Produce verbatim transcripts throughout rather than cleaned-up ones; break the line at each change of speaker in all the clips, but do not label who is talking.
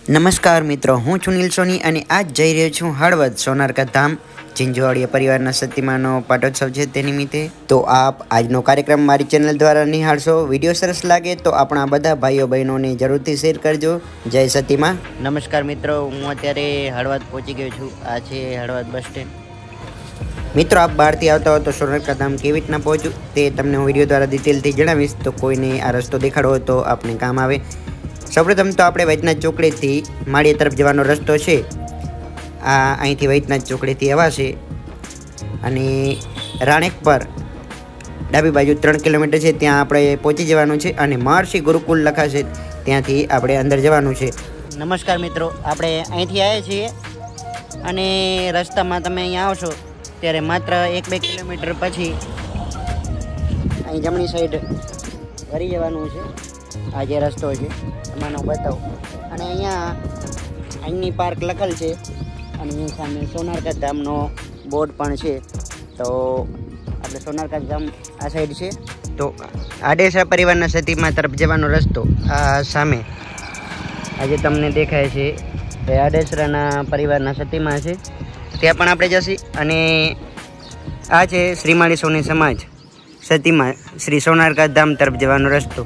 નમસ્કાર મિત્રો, હું છું નીલ સોની અને આજ જઈ રહ્યો છું હળવદ સોનારકા ધામ ઝીંઝવાડિયા પરિવારના સતીમાનો પાટોત્સવ છે તે નિમિત્તે। તો આપ આજનો કાર્યક્રમ મારી ચેનલ દ્વારા નિહાળશો। વિડીયો સરસ લાગે તો આપણા બધા ભાઈઓ બહેનોને જરૂરથી શેર કરજો। જય સતીમાં। નમસ્કાર મિત્રો, હું અત્યારે હળવદ પહોંચી ગયો છું। આ છે હળવદ બસ સ્ટેન્ડ। મિત્રો, આપ બહારથી આવતા હો તો સોનારકા ધામ કેવી રીતના પહોંચું તે તમને હું વિડીયો દ્વારા ડિટેલથી જણાવીશ। તો કોઈને આ રસ્તો દેખાડવો હોય તો આપને કામ આવે। સૌપ્રથમ તો આપણે વૈદ્યનાથ ચોકડીથી માળિયા તરફ જવાનો રસ્તો છે। આ અહીંથી વૈદ્યનાથ ચોકડીથી અવાશે અને રાણેક પર ડાબી બાજુ ત્રણ કિલોમીટર છે, ત્યાં આપણે પહોંચી જવાનું છે અને મહર્ષિ ગુરુકુલ લખાશે ત્યાંથી આપણે અંદર જવાનું છે। નમસ્કાર મિત્રો, આપણે અહીંથી આવ્યા છીએ અને રસ્તામાં તમે અહીંયા આવશો ત્યારે માત્ર એક બે કિલોમીટર પછી અહીં જમણી સાઈડ વળી જવાનું છે। આ જે રસ્તો છે એમાંનો બતાવું અને અહીંયા અહીંની પાર્ક લખેલ છે અને એની સામે સોનારકા ધામનો બોર્ડ પણ છે। તો આપણે સોનારકા ધામ આ સાઈડ છે। તો આડેસરા પરિવારના સતીમા તરફ જવાનો રસ્તો આ સામે આજે તમને દેખાય છે એ આડેસરાના પરિવારના સતીમા છે, ત્યાં પણ આપણે જશે। અને આ છે શ્રીમાળી સોની સમાજ સતીમા શ્રી સોનારકા ધામ તરફ જવાનો રસ્તો।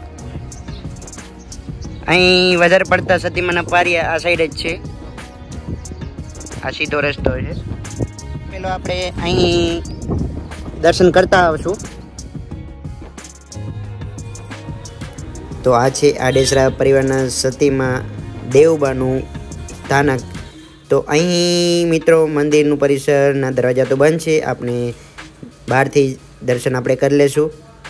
અહીં વધારે પડતા સતીમાના પારિયા આ સાઈડ જ છે, આ સીધો રસ્તો છે। પેલો આપણે અહીં દર્શન કરતા આવશું। તો આ છે આડેસરા પરિવારના સતીમા દેવબાનું સ્થાનક। તો અહીં મિત્રો મંદિરનું પરિસરના દરવાજા તો બંધ છે, આપણે બહારથી દર્શન આપણે કરી લેશું।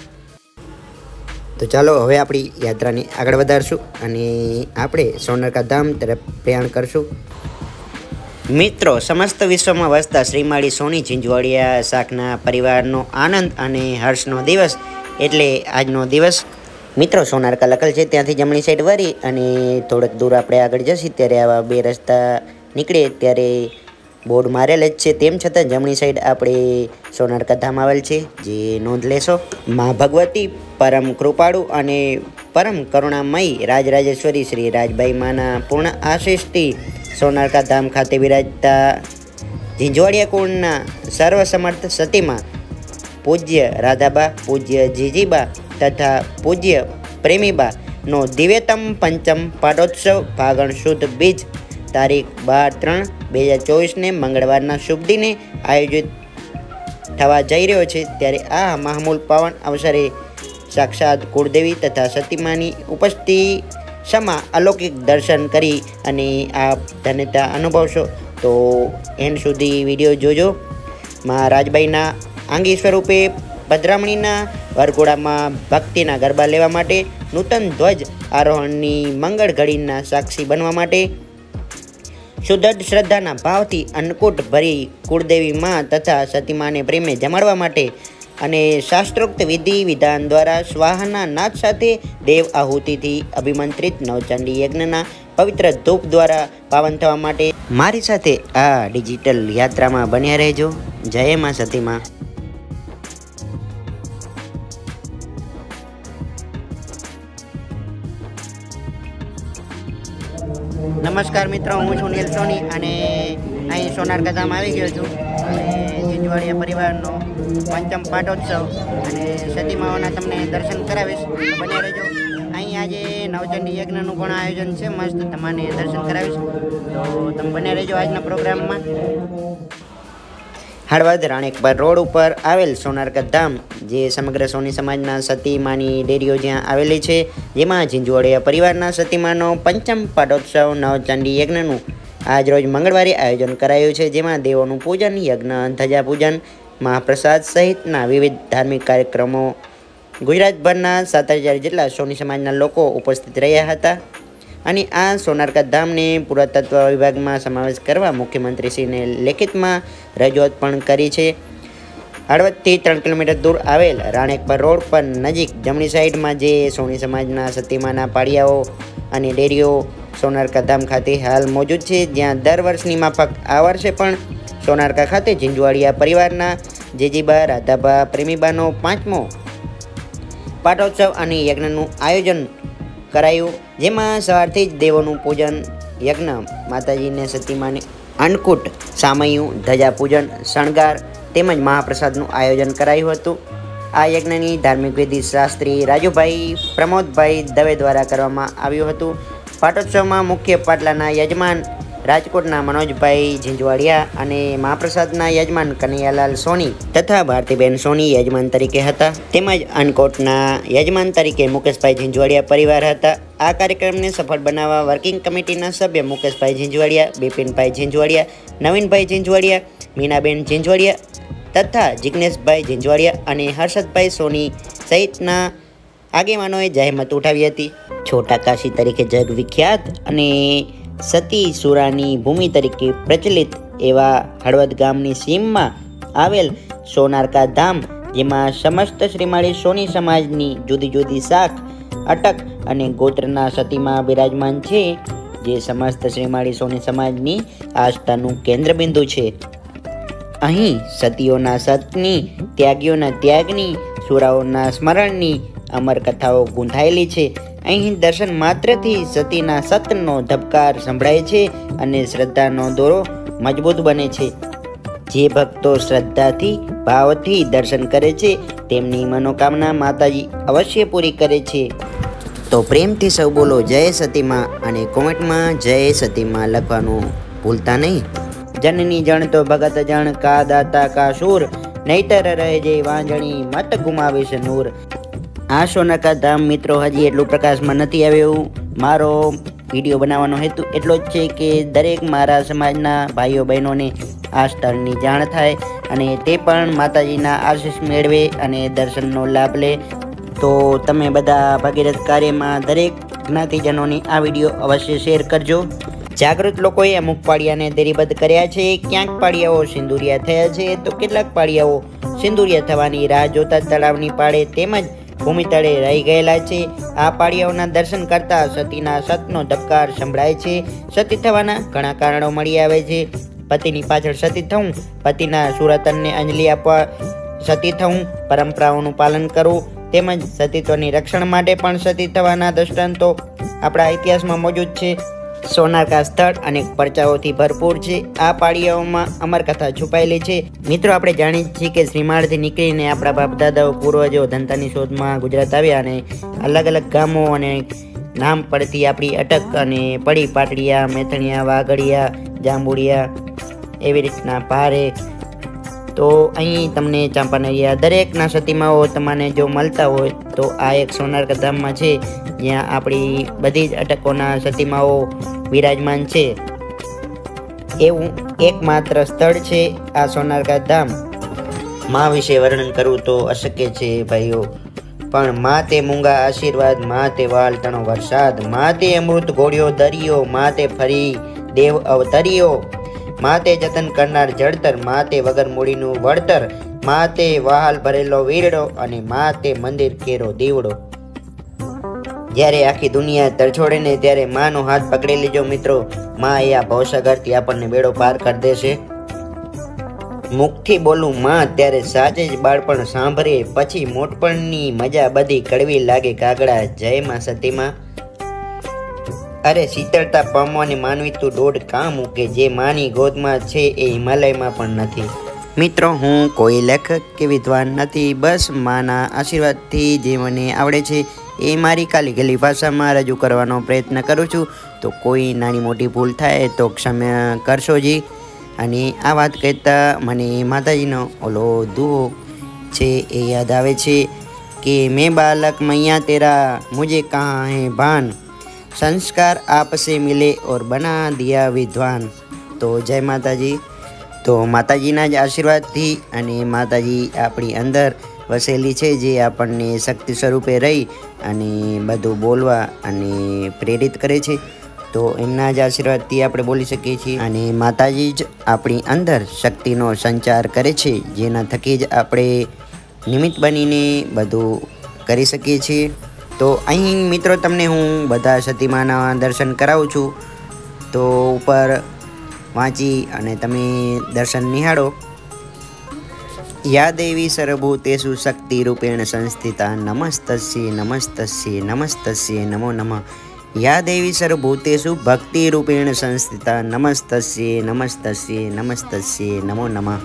તો ચાલો હવે આપણી યાત્રાને આગળ વધારશું અને આપણે સોનારકા ધામ તરફ પ્રયાણ કરશું। મિત્રો, સમસ્ત વિશ્વમાં વસતા શ્રીમાળી સોની ઝીંઝવાડિયા શાખના પરિવારનો આનંદ અને હર્ષનો દિવસ એટલે આજનો દિવસ। મિત્રો, સોનારકા લખેલ છે ત્યાંથી જમણી સાઈડ વળી અને થોડેક દૂર આપણે આગળ જશે ત્યારે આવા બે રસ્તા નીકળે ત્યારે બોર્ડ મારેલ જ છે, તેમ છતાં જમણી સાઈડ આપણે સોનારકા ધામ આવેલ છે, જે નોંધ લેશો। મા ભગવતી પરમ કૃપાળુ અને પરમ કરુણામયી રાજરાજેશ્વરી શ્રી રાજબાઈ માના પૂર્ણ આશીષથી સોનારકા ધામ ખાતે બિરાજતા ઝીંઝવાડિયા કુળના સર્વસમર્થ સતીમાં પૂજ્ય રાધાબા, પૂજ્ય જીજીબા તથા પૂજ્ય પ્રેમીબાનો દિવ્યતમ પંચમ પાટોત્સવ ફાગણ શુદ્ધ બીજ તારીખ બાર ત્રણ બે હજાર ચોવીસને મંગળવારના શુભ દિને આયોજિત થવા જઈ રહ્યો છે। ત્યારે આ મહામૂલ પાવન અવસરે સાક્ષાત કુળદેવી તથા સતીમાની ઉપસ્થિતિ સમા અલૌકિક દર્શન કરી અને આપ ધન્યતા અનુભવશો। તો એન્ડ સુધી વિડીયો જોજો। મા રાજબાઈના આંગી સ્વરૂપે ભદ્રામણીના વરઘોડામાં ભક્તિના ગરબા લેવા માટે નૂતન ધ્વજ આરોહણની મંગળ ઘડીના સાક્ષી બનવા માટે સુદૃઢ શ્રદ્ધાના ભાવથી અન્નકૂટ ભરી કુળદેવી માં તથા સતીમાને પ્રેમે જમાડવા માટે અને શાસ્ત્રોક્ત વિધિ વિધાન દ્વારા સ્વાહાના નાદ સાથે દેવ આહુતિથી અભિમંત્રિત નવચંડી યજ્ઞના પવિત્ર ધૂપ દ્વારા પાવન થવા માટે મારી સાથે આ ડિજિટલ યાત્રામાં બન્યા રહેજો। જય માં સતીમાં। નમસ્કાર મિત્રો, હું છું નીલ સોની અને અહીં સોનારકા ધામ આવી ગયો છું અને ઝીંઝવાડિયા પરિવારનો પંચમ પાટોત્સવ અને સતીમાઓના તમને દર્શન કરાવીશ, બને રહેજો। અહીં આજે નવચંડી યજ્ઞનું પણ આયોજન છે, મસ્ત તમને દર્શન કરાવીશ, તો તમે બને રહેજો આજના પ્રોગ્રામમાં। હળવદ રાણેકપર રોડ ઉપર આવેલ સોનારકા ધામ જે સમગ્ર સોની સમાજના સતીમાની ડેરીઓ જ્યાં આવેલી છે, જેમાં ઝીંઝવાડિયા પરિવારના સતીમાનો પંચમ પાટોત્સવ નવચંડી યજ્ઞનું આજ રોજ મંગળવારે આયોજન કરાયું છે, જેમાં દેવોનું પૂજન, યજ્ઞ, ધજા પૂજન, મહાપ્રસાદ સહિતના વિવિધ ધાર્મિક કાર્યક્રમો ગુજરાતભરના સાત હજાર જેટલા સોની સમાજના લોકો ઉપસ્થિત રહ્યા હતા। અને આ સોનારકા ધામને પુરાતત્વ વિભાગમાં સમાવેશ કરવા મુખ્યમંત્રીશ્રીને લેખિતમાં રજૂઆત પણ કરી છે। હળવદથી ત્રણ કિલોમીટર દૂર આવેલ રાણેકપર રોડ પર નજીક જમણી સાઈડમાં જે સોની સમાજના સતીમાના પાળિયાઓ અને ડેરીઓ સોનારકા ધામ ખાતે હાલ મોજૂદ છે, જ્યાં દર વર્ષની માફક આ વર્ષે પણ સોનારકા ખાતે ઝીંઝવાડિયા પરિવારના જીજીબા, રાધાબા, પ્રેમીબાનો પાંચમો પાટોત્સવ અને યજ્ઞનું આયોજન કરાયું, જેમાં સવારથી જ દેવોનું પૂજન યજ્ઞ માતાજીને સતીમાને અન્નકૂટ સામૈયું ધજા પૂજન શણગાર તેમજ મહાપ્રસાદનું આયોજન કરાયું હતું। આ યજ્ઞની ધાર્મિક વિધિ શાસ્ત્રી રાજુભાઈ પ્રમોદભાઈ દવે દ્વારા કરવામાં આવ્યું હતું। પાટોત્સવમાં મુખ્ય પાટલાના યજમાન રાજકોટના મનોજભાઈ ઝીંઝવાડિયા અને મહાપ્રસાદના યજમાન કનૈયાલાલ સોની તથા ભારતીબેન સોની યજમાન તરીકે હતા, તેમજ અન્નકોટના યજમાન તરીકે મુકેશભાઈ ઝીંઝવાડિયા પરિવાર હતા। આ કાર્યક્રમને સફળ બનાવવા વર્કિંગ કમિટીના સભ્ય મુકેશભાઈ ઝીંઝવાડિયા, બિપિનભાઈ ઝીંઝવાડિયા, નવીનભાઈ ઝીંઝવાડિયા, મીનાબેન ઝીંઝવાડિયા તથા જિગ્નેશભાઈ ઝીંઝવાડિયા અને હર્ષદભાઈ સોની સહિતના આગેવાનોએ જહેમત ઉઠાવી હતી। છોટા કાશી તરીકે જગ વિખ્યાત અને સતી સુરાની ભૂમિ તરીકે પ્રચલિત એવા હળવદ ગામની સીમમાં આવેલ સોનારકા ધામ, જેમાં સમસ્ત શ્રીમાળી સોની સમાજની જુદી જુદી શાખ અટક અને ગોત્રના સતીમાં બિરાજમાન છે, જે સમસ્ત શ્રીમાળી સોની સમાજની આસ્થાનું કેન્દ્રબિંદુ છે। અહીં સતીઓના સતની, ત્યાગીઓના ત્યાગની, સુરાઓના સ્મરણની અમર કથાઓ ગૂંથાયેલી છે। અહીં દર્શન માત્રથી સતીના સતનો ધબકાર સંભળાય છે અને શ્રદ્ધાનો દોરો મજબૂત બને છે। જે ભક્તો શ્રદ્ધાથી ભાવથી દર્શન કરે છે તેમની મનોકામના માતાજી અવશ્ય પૂરી કરે છે। તો પ્રેમથી સૌ બોલો જય સતીમાં અને કોમેન્ટમાં જય સતીમાં લખવાનું ભૂલતા નહીં। જનની જણ તો ભગત જણ કા દાતા કા શૂર, નહીતર રહે જે વાંજણી મત ગુમાવીશ નૂર। આ સોનારકા ધામ મિત્રો હજી એટલું પ્રકાશમાં નથી આવ્યું। મારો વિડીયો બનાવવાનો હેતુ એટલો જ છે કે દરેક મારા સમાજના ભાઈઓ બહેનોને આ સ્થળની જાણ થાય અને તે પણ માતાજીના આશીષ મેળવે અને દર્શનનો લાભ લે। તો તમે બધા ભગીરથ કાર્યમાં દરેક જ્ઞાતિજનોને આ વિડીયો અવશ્ય શેર કરજો। જાગૃત લોકોએ અમુક પાળિયાને દેરીબદ્ધ કર્યા છે, ક્યાંક પાળિયાઓ સિંદુરિયા થયા છે, તો કેટલાક પાળિયાઓ સિંદુરિયા થવાની રાહ જોતા તળાવની પાળે તેમજ ભૂમિ તળે રહી ગયેલા છે। આ પાળિયાઓના દર્શન કરતા સતીના સતનો ધબકાર સંભળાય છે। સતી થવાના ઘણા કારણો મળી આવે છે। પતિની પાછળ સતી થવું, પતિના સુરતનને અંજલિ આપવા સતી થવું, પરંપરાઓનું પાલન કરવું તેમજ સતીત્વની રક્ષણ માટે પણ સતી થવાના દ્રષ્ટાંતો આપણા ઇતિહાસમાં મોજૂદ છે। સોનારકા સ્થળ અનેક પરચાઓથી ભરપૂર છે। આ પાળિયાઓમાં અમરકથા છુપાયેલી છે। મિત્રો, આપણે જાણીએ છીએ કે શ્રીમાળથી નીકળીને આપણા બાપ દાદાઓ પૂર્વજો ધંધાની શોધમાં ગુજરાત આવ્યા અને અલગ અલગ ગામો અને નામ પડતી આપણી અટક અને પડી પાટડિયા, મેથણિયા, વાઘડિયા, જાંબુડિયા એવી રીતના ભારે। તો અહીં તમને ચાંપાનેરિયા દરેકના સતીમાઓ તમને જો મળતા હોય તો આ એક સોનારકા ધામમાં છે, જ્યાં આપણી બધી જ અટકોના સતીમાઓ વિરાજમાન છે। એવું એકમાત્ર સ્થળ છે આ સોનારકા ધામ। મા વિશે વર્ણન કરવું તો અશક્ય છે ભાઈઓ, પણ મા તે મૂંગા આશીર્વાદ, મા તે વાલ તણો વરસાદ, મા તે અમૃત ઘોડ્યો દરિયો, મા તે ફરી દેવ અવતરિયો, મા તે જતન કરનાર જળતર, મા તે વગર મૂડીનું વળતર, મા તે વહાલ ભરેલો વીરડો અને મા તે મંદિર કેરો દીવડો। જ્યારે આખી દુનિયા તરછોડે ને ત્યારે માનો હાથ પકડી લેજો મિત્રો, મા એ આ ભવસાગરથી આપણને બેડો પાર કરી દેશે। મુખથી બોલું માં ત્યારે સાચે જ બાળપણ સાંભળે, પછી મોટપણની મજા બધી કડવી લાગે કાગડા, જય માં સતીમાં। અરે શીતળતા પામવાની માનવી તું દોઢ કામ મૂકે, જે માની ગોદમાં છે એ હિમાલયમાં પણ નથી। મિત્રો, હું કોઈ લેખક કે વિદ્વાન નથી, બસ માના આશીર્વાદથી જે મને આવડે છે એ મારી કાલી ગલી ભાષામાં રજૂ કરવાનો પ્રયત્ન કરું છું। તો કોઈ નાની મોટી ભૂલ થાય તો ક્ષમા કરશો જી। અને આ વાત કહેતા મને માતાજીનો ઓલો દુહો છે એ યાદ આવે છે કે મેં બાલક મૈયા તેરા મુझे कहाँ है भान, संस्कार आपसे मिले और बना दिया विद्वान। તો જય માતાજી। તો માતાજીના જ આશીર્વાદથી અને માતાજી આપણી અંદર વસેલી છે, જે આપણને શક્તિ સ્વરૂપે રહી અને બધું બોલવા અને પ્રેરિત કરે છે। તો એમના જ આશીર્વાદથી આપણે બોલી શકીએ છીએ અને માતાજી જ આપણી અંદર શક્તિનો સંચાર કરે છે, જેના થકી જ આપણે નિમિત્ત બનીને બધું કરી શકીએ છીએ। તો અહીં મિત્રો તમને હું બધા સતીમાના દર્શન કરાવું છું, તો ઉપર વાંચી અને તમે દર્શન નિહાળો। યા દેવી સર્વભૂતેષુ શક્તિ રૂપેણ સંસ્થિતા, નમસ્તસ્ય નમસ્તસ્ય નમસ્તસ્ય નમો નમઃ। યા દેવી સર્વભૂતેષુ ભક્તિરૂપેણ સંસ્થિતા નમસ્તસ્યે નમસ્તસ્યે નમસ્તસ્યે નમો નમઃ.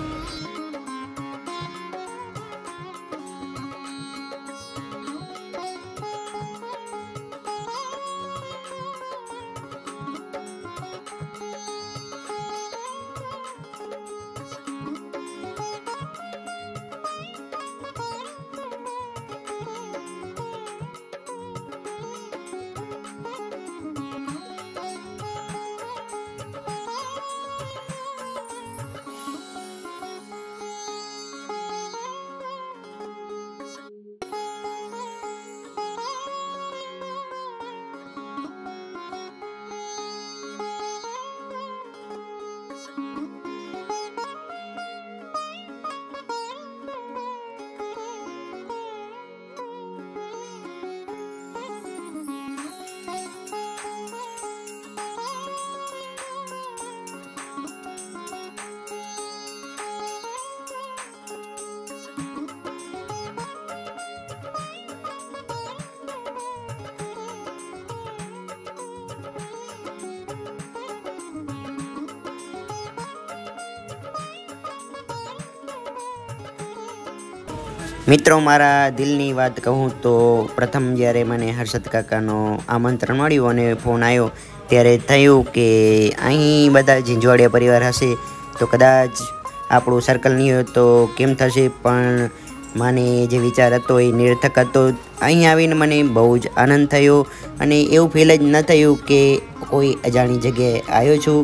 મિત્રો, મારા દિલની વાત કહું તો પ્રથમ જ્યારે મને હર્ષદ કાકાનો આમંત્રણ મળ્યું અને ફોન આવ્યો ત્યારે થયું કે અહીં બધા ઝીંઝવાડિયા પરિવાર હશે તો કદાચ આપણું સર્કલ નહીં હોય તો કેમ થશે, પણ મને જે વિચાર હતો એ નિરર્થક હતો. અહીં આવીને મને બહુ જ આનંદ થયો અને એવું ફીલ જ ન થયું કે કોઈ અજાણી જગ્યાએ આવ્યો છું.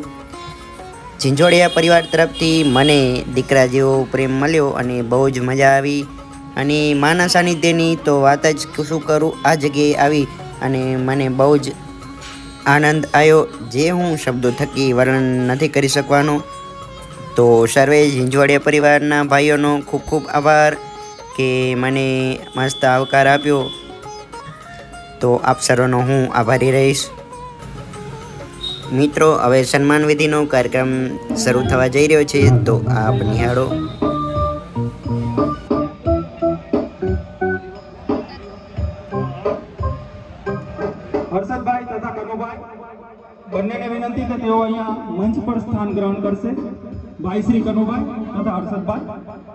ઝીંઝવાડિયા પરિવાર તરફથી મને દીકરા જેવો પ્રેમ મળ્યો અને બહુ જ મજા આવી અને માના સાનિધ્યની તો વાત જ શું કરું. આ જગ્યાએ આવી અને મને બહુ જ આનંદ આવ્યો જે હું શબ્દો થકી વર્ણન નથી કરી શકવાનો. તો સર્વે ઝીંઝવાડિયા પરિવારના ભાઈઓનો ખૂબ ખૂબ આભાર કે મને મસ્ત આવકાર આપ્યો. તો આપ સર્વનો હું આભારી રહીશ. મિત્રો, હવે સન્માન વિધિનો કાર્યક્રમ શરૂ થવા જઈ રહ્યો છે તો આપ નિહાળો.
હર્ષદભાઈ તથા કનુભાઈ બંનેને વિનંતી કે તેઓ અહીંયા મંચ પર સ્થાન ગ્રહણ કરશે. ભાઈ શ્રી કનુભાઈ તથા હર્ષદભાઈ.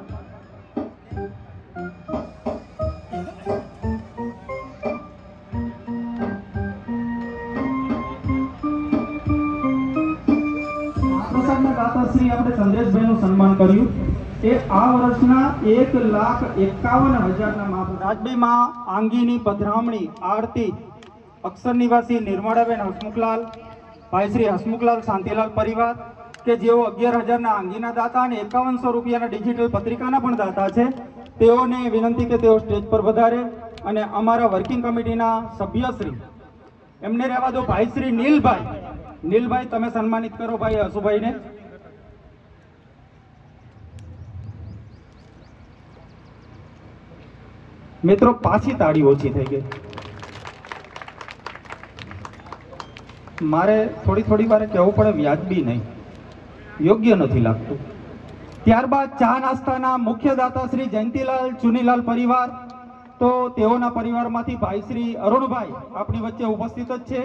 પ્રસાદના દાતા શ્રી આપણે ચંદ્રેશભાઈનું સન્માન કર્યું એ આ વર્ષના એક લાખ એકાવન હજારના મહાપુરુષ રાજબીમાં આંગીની પધરામણી આરતી અક્ષર નિવાસી નિર્મળાબેન હસમુખલાલ, ભાઈ શ્રી હસમુખલાલ શાંતિલાલ પરિવાર કે જેઓ અગિયાર હજારના આંગીના દાતા અને એકાવનસો રૂપિયાના ડિજિટલ પત્રિકાના પણ દાતા છે. તેઓને વિનંતી કે તેઓ સ્ટેજ પર વધારે અને અમારા વર્કિંગ કમિટીના સભ્યશ્રી એમને રહેવા દો. ભાઈ શ્રી નીલભાઈ નીલભાઈ તમે સન્માનિત કરો ભાઈ હસુભાઈને. મિત્રો, પાછી તાળી ઓછી થઈ ગઈ. મારે થોડી થોડી વારે કહેવું પડે, વ્યાજબી નહીં, યોગ્ય નથી લાગતું. ત્યારબાદ ચા નાસ્તાના મુખ્ય દાતા શ્રી જયંતિલાલ ચુનીલાલ પરિવાર, તો તેઓના પરિવારમાંથી ભાઈ શ્રી અરુણભાઈ આપણી વચ્ચે ઉપસ્થિત જ છે.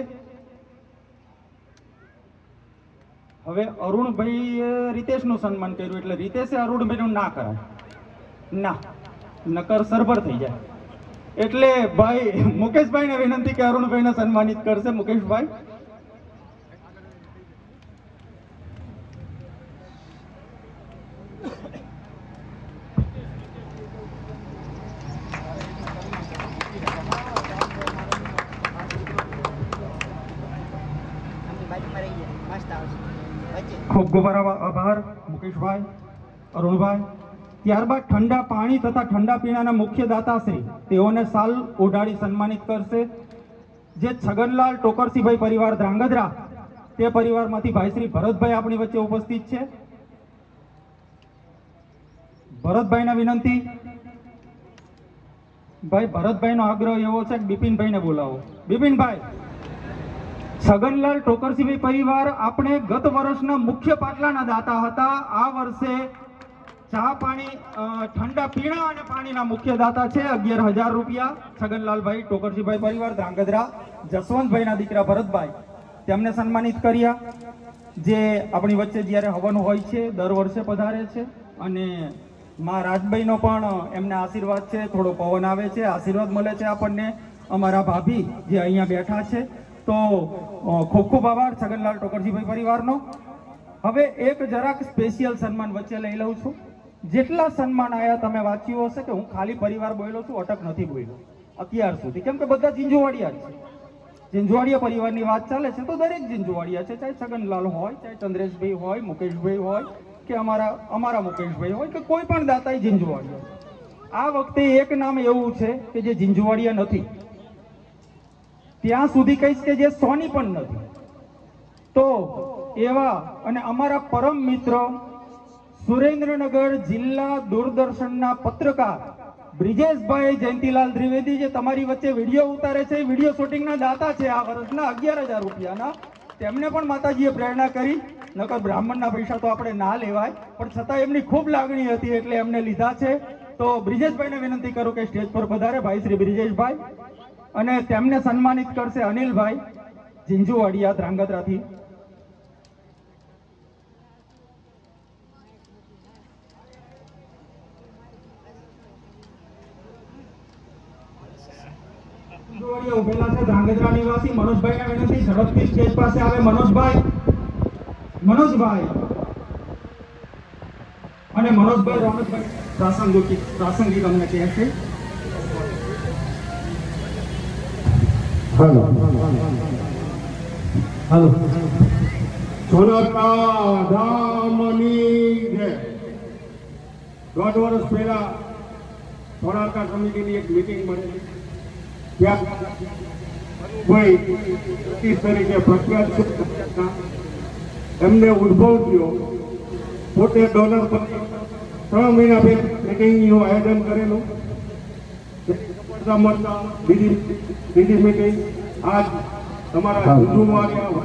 હવે અરુણભાઈએ રીતેશનું સન્માન કર્યું એટલે રીતેશે અરુણભાઈનું ના કરાય, ના નકર સરભર થઈ જાય. એટલે ભાઈ મુકેશભાઈને વિનંતી કે અરુણભાઈને સન્માનિત કરશે. મુકેશભાઈ. ખૂબ ખૂબ આભાર મુકેશભાઈ, અરુણભાઈ. ત્યારબાદ ઠંડા પાણી તથા ઠંડા પીણાના મુખ્ય દાતાશ્રી તેઓને સાલ ઓઢાડી સન્માનિત કરશે. જે છગનલાલ ટોકરસીભાઈ પરિવાર ધ્રાંગધ્રા તે પરિવારમાંથી ભાઈ શ્રી ભરતભાઈ આપણી વચ્ચે ઉપસ્થિત છે. ભરતભાઈને વિનંતી. ભાઈ ભરતભાઈનો આગ્રહ એવો છે કે બિપિનભાઈને બોલાવો. બિપિનભાઈ. છગનલાલ ટોકરસીભાઈ પરિવાર આપણે ગત વર્ષના મુખ્ય પાટલાના દાતા હતા. આ વર્ષે ચા પાણી ઠંડા પીણા અને પાણીના મુખ્ય દાતા છે અગિયાર હજાર રૂપિયા છગનલાલભાઈ ટોકરજીભાઈ પરિવાર ધ્રાંગધ્રા જસવંતભાઈના દીકરા ભરતભાઈ તેમને સન્માનિત કર્યા, જે આપણી વચ્ચે જ્યારે હવન હોય છે દર વર્ષે પધારે છે. અને મા રાજબાઈનો પણ એમને આશીર્વાદ છે, થોડો પવન આવે છે, આશીર્વાદ મળે છે આપણને. અમારા ભાભી જે અહીંયા બેઠા છે, તો ખૂબ ખૂબ આભાર છગનલાલ ટોકરજીભાઈ પરિવારનો. હવે એક જરાક સ્પેશિયલ સન્માન વચ્ચે લઈ લઉં છું. જેટલા સન્માન આવ્યા તમે વાંચ્યું હશે કે હું ખાલી પરિવાર બોલ્યો છું, અટક નથી બોલ્યો અત્યાર સુધી, કેમ કે બધા ઝીંઝુવાડિયા જ છે. ઝીંઝુવાડિયા પરિવારની વાત ચાલે છે તો દરેક ઝીંઝુવાડિયા છે, ચાહે છગનલાલ હોય, ચાહે ચંદ્રેશભાઈ હોય, મુકેશભાઈ હોય કે અમારા અમારા મુકેશભાઈ હોય કે કોઈ પણ દાતા ઝીંઝુવાડિયા. આ વખતે એક નામ એવું છે કે જે ઝીંઝુવાડિયા નથી, ત્યાં સુધી કહીશ કે જે સોની પણ નથી. તો એવા અને અમારા પરમ મિત્ર સુરેન્દ્રનગર જિલ્લા દૂરદર્શનના પત્રકાર બ્રિજેશભાઈ જયંતિલાલ ત્રિવેદી, જે તમારી વચ્ચે વિડીયો ઉતારે છે, વિડીયો શૂટિંગના દાતા છે આ વર્ષના અગિયાર હજાર રૂપિયાના. તેમને પણ માતાજીએ પ્રેરણા કરી, નકર બ્રાહ્મણના પૈસા તો આપણે ના લેવાય, પણ છતાં એમની ખૂબ લાગણી હતી એટલે એમને લીધા છે. તો બ્રિજેશભાઈને વિનંતી કરું કે સ્ટેજ પર પધારે ભાઈ શ્રી બ્રિજેશભાઈ, અને તેમને સન્માનિત કરશે અનિલભાઈ ઝીંઝુવાડિયા ધ્રાંગધ્રાથી. ઉભેલા છે ધ્રાંગધ્રા નિવાસી મનોજભાઈને વિનંતી ઝડપથી સ્ટેજ પાસે આવે. મનોજભાઈ મનોજભાઈ અને મનોજભાઈ રોનકભાઈ પ્રાસંગિક પ્રાસંગિક અમને કહે છે.
હાલો હાલો સોનકા ધામની જય. દોઢ વર્ષ પહેલા સોનારકા કમિટીની એક મિટિંગ મળેલી, ત્યાં કોઈ સતીશ તરીકે પ્રખ્યાત એમને ઉદ્ભવ થયો. પોતે ડોનર ત્રણ મહિના પહેલા મિટિંગનું આયોજન કરેલું. મળતા બીજી બીજી મિટિંગ આજ તમારા હિન્દુવાડિયા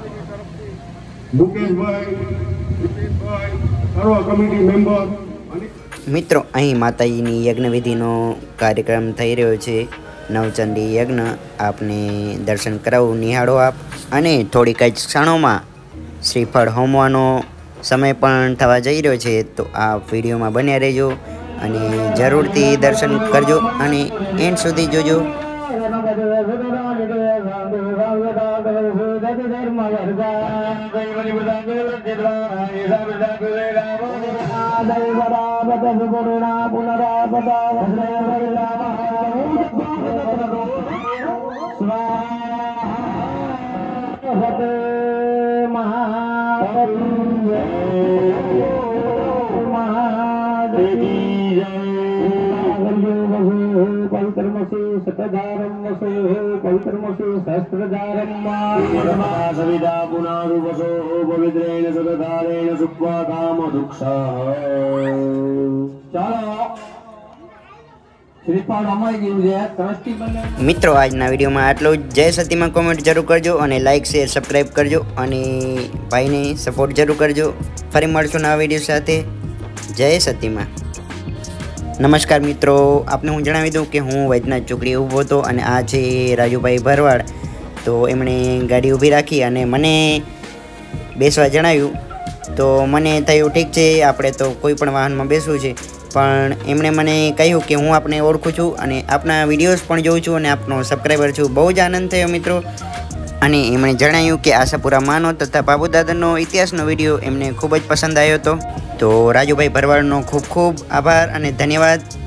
મુકેશભાઈ સર્વ કમિટી મેમ્બર.
મિત્રો, અહીં માતાજીની યજ્ઞવિધિનો કાર્યક્રમ થઈ રહ્યો છે, નવચંડી યજ્ઞ. આપને દર્શન કરાવું, નિહાળો આપ. અને થોડીક જ ક્ષણોમાં શ્રીફળ હોમવાનો સમય પણ થવા જઈ રહ્યો છે, તો આ વિડીયોમાં બન્યા રહેજો અને જરૂરથી દર્શન કરજો અને એન્ડ સુધી જોજો. મિત્રો, આજના વિડીયોમાં આટલું જ. જય સતીમાં કોમેન્ટ જરૂર કરજો અને લાઇક શેર સબસ્ક્રાઈબ કરજો અને ભાઈને સપોર્ટ જરૂર કરજો. ફરી મળશું નવા વિડીયો સાથે. જય સતીમાં. નમસ્કાર મિત્રો, આપને હું જણાવી દઉં કે હું વૈદ્યનાથ ચોકડી ઊભો હતો અને આ છે રાજુભાઈ ભરવાડ. તો એમણે ગાડી ઊભી રાખી અને મને બેસવા જણાવ્યું, તો મને થયું ઠીક છે, આપણે તો કોઈ પણ વાહનમાં બેસવું છે. પણ એમણે મને કહ્યું કે હું આપને ઓળખું છું અને આપના વિડીયોઝ પણ જોઉં છું અને આપનો સબસ્ક્રાઈબર છું. બહુ જ આનંદ થયો મિત્રો. અને એમણે જણાવ્યું કે આશાપુરા માનો તથા બાબુદાદાનો ઇતિહાસનો વિડીયો એમને ખૂબ જ પસંદ આવ્યો હતો. તો રાજુભાઈ ભરવાડનો ખૂબ ખૂબ આભાર અને ધન્યવાદ.